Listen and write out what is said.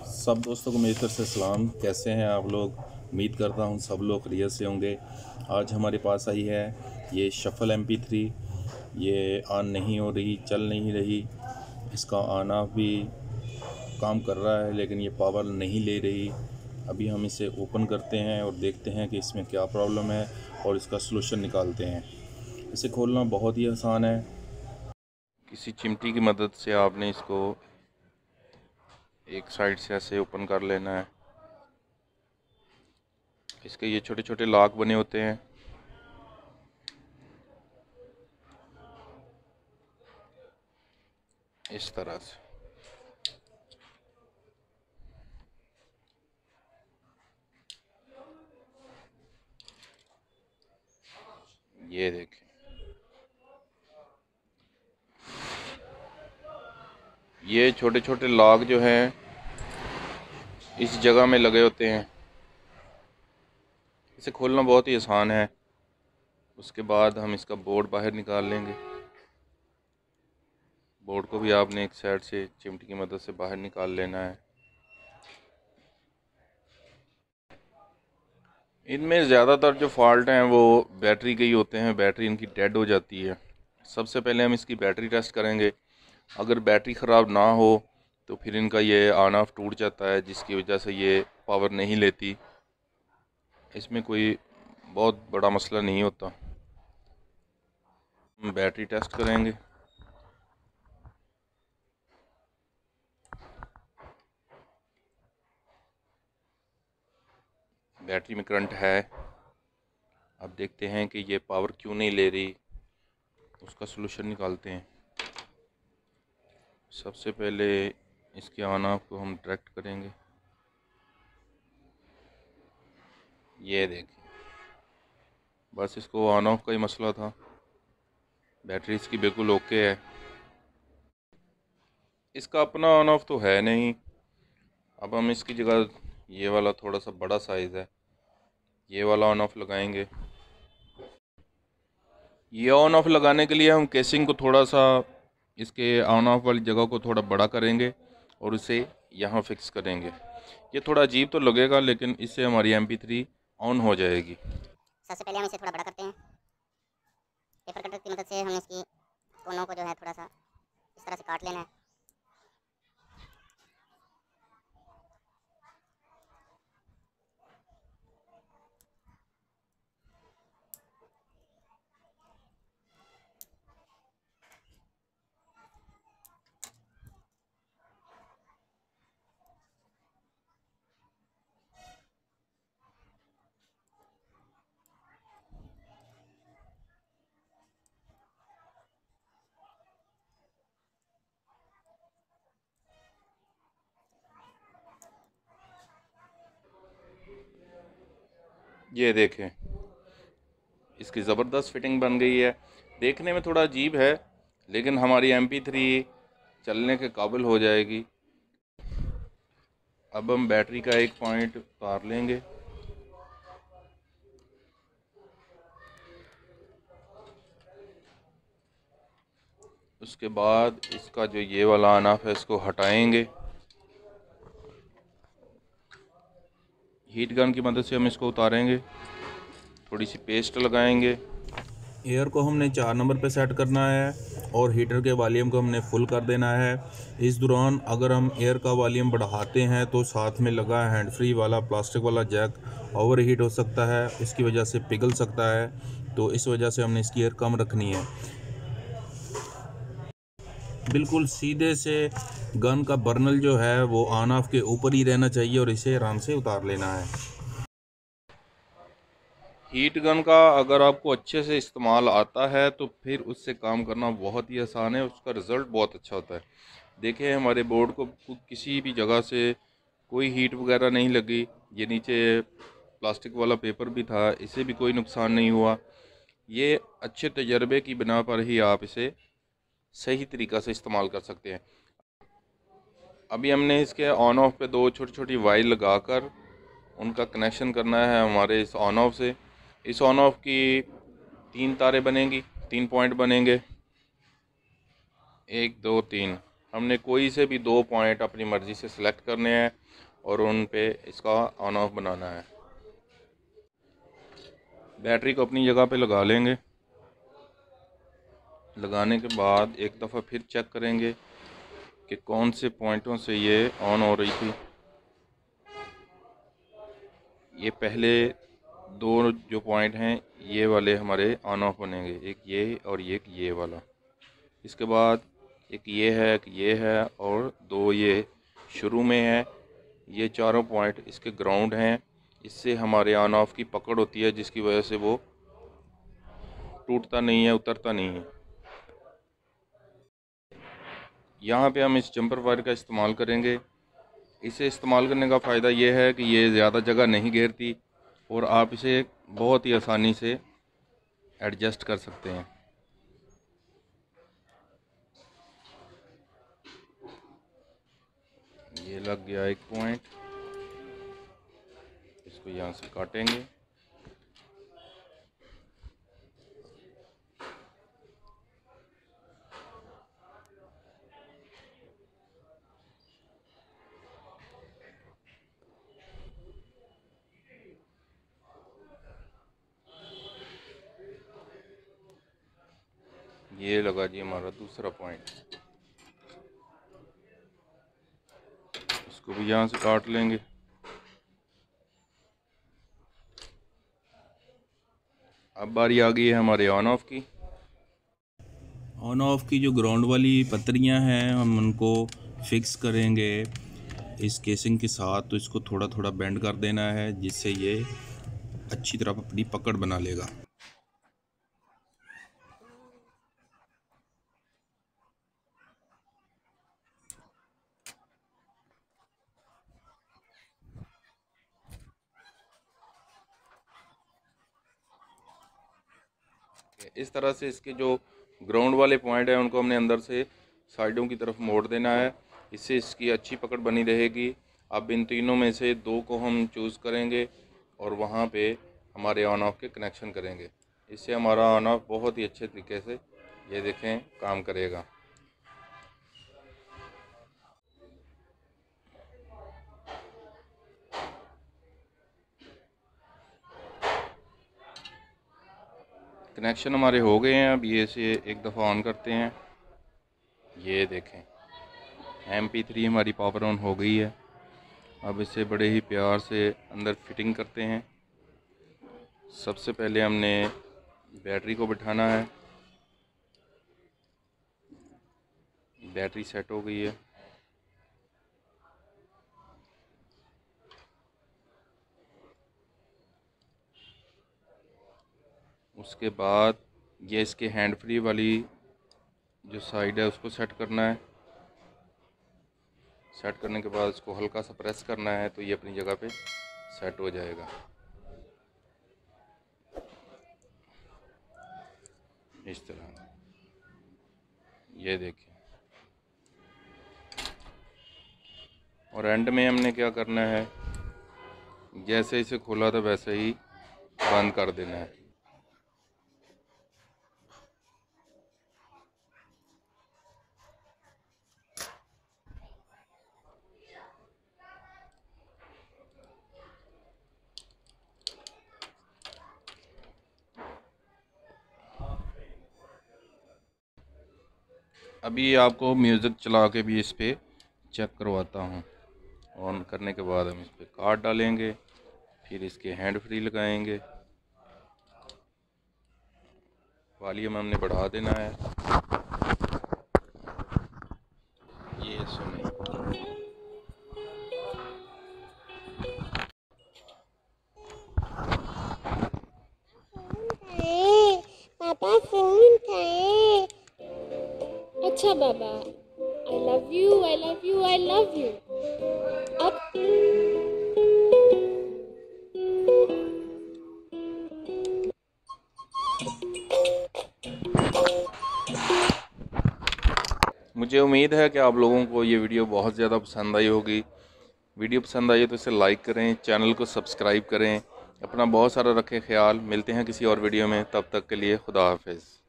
सब दोस्तों को मेरी तरफ से सलाम। कैसे हैं आप लोग? उम्मीद करता हूं सब लोग खैरियत से होंगे। आज हमारे पास आई है ये शफल MP3। ये ऑन नहीं हो रही, चल नहीं रही। इसका ऑन ऑफ भी काम कर रहा है लेकिन ये पावर नहीं ले रही। अभी हम इसे ओपन करते हैं और देखते हैं कि इसमें क्या प्रॉब्लम है और इसका सलूशन निकालते हैं। इसे खोलना बहुत ही आसान है। किसी चिमटी की मदद से आपने इसको एक साइड से ऐसे ओपन कर लेना है। इसके ये छोटे छोटे लॉक बने होते हैं। इस तरह से ये देखें, ये छोटे छोटे लॉक जो हैं इस जगह में लगे होते हैं। इसे खोलना बहुत ही आसान है। उसके बाद हम इसका बोर्ड बाहर निकाल लेंगे। बोर्ड को भी आपने एक साइड से चिमटी की मदद से बाहर निकाल लेना है। इनमें ज़्यादातर जो फॉल्ट हैं वो बैटरी के ही होते हैं। बैटरी इनकी डेड हो जाती है। सबसे पहले हम इसकी बैटरी टेस्ट करेंगे। अगर बैटरी ख़राब ना हो तो फिर इनका ये ऑन ऑफ टूट जाता है, जिसकी वजह से ये पावर नहीं लेती। इसमें कोई बहुत बड़ा मसला नहीं होता। हम बैटरी टेस्ट करेंगे। बैटरी में करंट है। अब देखते हैं कि ये पावर क्यों नहीं ले रही, उसका सलूशन निकालते हैं। सबसे पहले इसके ऑन ऑफ को हम डायरेक्ट करेंगे। ये देखें, बस इसको ऑन ऑफ का ही मसला था। बैटरी इसकी बिल्कुल ओके है। इसका अपना ऑन ऑफ तो है नहीं। अब हम इसकी जगह ये वाला थोड़ा सा बड़ा साइज़ है, ये वाला ऑन ऑफ लगाएंगे। ये ऑन ऑफ लगाने के लिए हम केसिंग को थोड़ा सा, इसके ऑन ऑफ वाली जगह को थोड़ा बड़ा करेंगे और उसे यहाँ फिक्स करेंगे। ये थोड़ा अजीब तो लगेगा लेकिन इससे हमारी MP3 ऑन हो जाएगी। सबसे पहले हम इसे थोड़ा बड़ा करते हैं। पेपर कटर की मदद से हमें इसकी कोनों को जो है थोड़ा सा इस तरह से काट लेना है। ये देखें, इसकी ज़बरदस्त फिटिंग बन गई है। देखने में थोड़ा अजीब है लेकिन हमारी MP3 चलने के काबिल हो जाएगी। अब हम बैटरी का एक पॉइंट उतार लेंगे। उसके बाद इसका जो ये वाला ऑन ऑफ है इसको हटाएंगे। हीट गन की मदद से हम इसको उतारेंगे। थोड़ी सी पेस्ट लगाएंगे। एयर को हमने 4 नंबर पे सेट करना है और हीटर के वॉल्यूम को हमने फुल कर देना है। इस दौरान अगर हम एयर का वॉल्यूम बढ़ाते हैं तो साथ में लगा हैंड फ्री वाला प्लास्टिक वाला जैक ओवर हीट हो सकता है, इसकी वजह से पिघल सकता है। तो इस वजह से हमने इसकी एयर कम रखनी है। बिल्कुल सीधे से गन का बर्नल जो है वो ऑन ऑफ के ऊपर ही रहना चाहिए और इसे आराम से उतार लेना है। हीट गन का अगर आपको अच्छे से इस्तेमाल आता है तो फिर उससे काम करना बहुत ही आसान है, उसका रिज़ल्ट बहुत अच्छा होता है। देखिए हमारे बोर्ड को किसी भी जगह से कोई हीट वगैरह नहीं लगी। ये नीचे प्लास्टिक वाला पेपर भी था, इसे भी कोई नुकसान नहीं हुआ। ये अच्छे तजर्बे की बिना पर ही आप इसे सही तरीक़ा से इस्तेमाल कर सकते हैं। अभी हमने इसके ऑन ऑफ पे 2 छोटी छोटी वायर लगाकर उनका कनेक्शन करना है हमारे इस ऑन ऑफ से। इस ऑन ऑफ की 3 तारें बनेंगी, 3 पॉइंट बनेंगे, 1 2 3। हमने कोई से भी 2 पॉइंट अपनी मर्ज़ी से सिलेक्ट करने हैं और उन पे इसका ऑन ऑफ बनाना है। बैटरी को अपनी जगह पे लगा लेंगे। लगाने के बाद एक दफ़ा फिर चेक करेंगे कि कौन से पॉइंटों से ये ऑन हो रही थी। ये पहले 2 जो पॉइंट हैं ये वाले हमारे ऑन ऑफ बनेंगे, एक ये और एक ये वाला। इसके बाद एक ये है और 2 ये शुरू में है। ये चारों पॉइंट इसके ग्राउंड हैं। इससे हमारे ऑन ऑफ की पकड़ होती है, जिसकी वजह से वो टूटता नहीं है, उतरता नहीं है। यहाँ पे हम इस जंपर वायर का इस्तेमाल करेंगे। इसे इस्तेमाल करने का फ़ायदा ये है कि ये ज़्यादा जगह नहीं घेरती और आप इसे बहुत ही आसानी से एडजस्ट कर सकते हैं। ये लग गया एक पॉइंट, इसको यहाँ से काटेंगे। ये लगा जी हमारा दूसरा पॉइंट, इसको भी यहाँ से काट लेंगे। अब बारी आ गई है हमारे ऑन ऑफ की। ऑन ऑफ की जो ग्राउंड वाली पत्रियां हैं हम उनको फिक्स करेंगे इस केसिंग के साथ। तो इसको थोड़ा थोड़ा बेंड कर देना है, जिससे ये अच्छी तरह अपनी पकड़ बना लेगा। इस तरह से इसके जो ग्राउंड वाले पॉइंट हैं उनको हमने अंदर से साइडों की तरफ मोड़ देना है। इससे इसकी अच्छी पकड़ बनी रहेगी। अब इन तीनों में से 2 को हम चूज़ करेंगे और वहाँ पे हमारे ऑन ऑफ के कनेक्शन करेंगे। इससे हमारा ऑन ऑफ बहुत ही अच्छे तरीके से, ये देखें, काम करेगा। कनेक्शन हमारे हो गए हैं। अब ये से एक दफ़ा ऑन करते हैं। ये देखें, MP3 हमारी पावर ऑन हो गई है। अब इसे बड़े ही प्यार से अंदर फिटिंग करते हैं। सबसे पहले हमने बैटरी को बिठाना है। बैटरी सेट हो गई है। उसके बाद ये इसके हैंड फ्री वाली जो साइड है उसको सेट करना है। सेट करने के बाद इसको हल्का सा प्रेस करना है तो ये अपनी जगह पे सेट हो जाएगा। इस तरह, ये देखिए। और एंड में हमने क्या करना है, जैसे इसे खोला था वैसे ही बंद कर देना है। अभी आपको म्यूज़िक चला के भी इस पे चेक करवाता हूँ। ऑन करने के बाद हम इस पे कार्ड डालेंगे, फिर इसके हैंड फ्री लगाएंगे। वॉल्यूम हमने बढ़ा देना है। ये सुने, पापा फोन खाए। अच्छा बाबा, I love you, I love you, I love you. अब मुझे उम्मीद है कि आप लोगों को ये वीडियो बहुत ज़्यादा पसंद आई होगी। वीडियो पसंद आई तो इसे लाइक करें, चैनल को सब्सक्राइब करें। अपना बहुत सारा रखें ख्याल। मिलते हैं किसी और वीडियो में, तब तक के लिए खुदा हाफिज़।